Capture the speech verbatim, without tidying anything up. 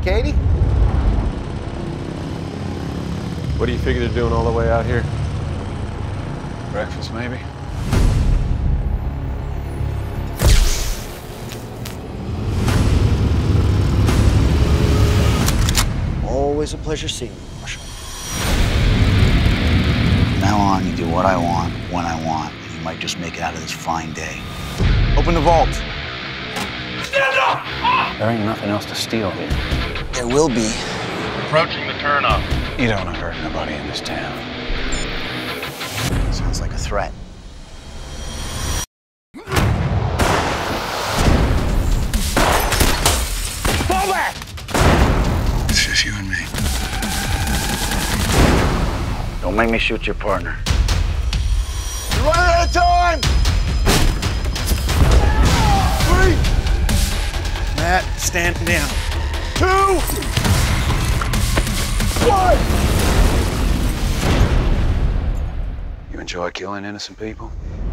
Katie? What do you figure they're doing all the way out here? Breakfast, maybe? Always a pleasure seeing you, Marshal. From now on, you do what I want, when I want, and you might just make it out of this fine day. Open the vault. Stand up! There ain't nothing else to steal here. There will be. Approaching the turnoff. You don't want to hurt nobody in this town. Sounds like a threat. Fall back! It's just you and me. Don't make me shoot your partner. You're running out of time! Three! Matt, stand down. Two! One! You enjoy killing innocent people?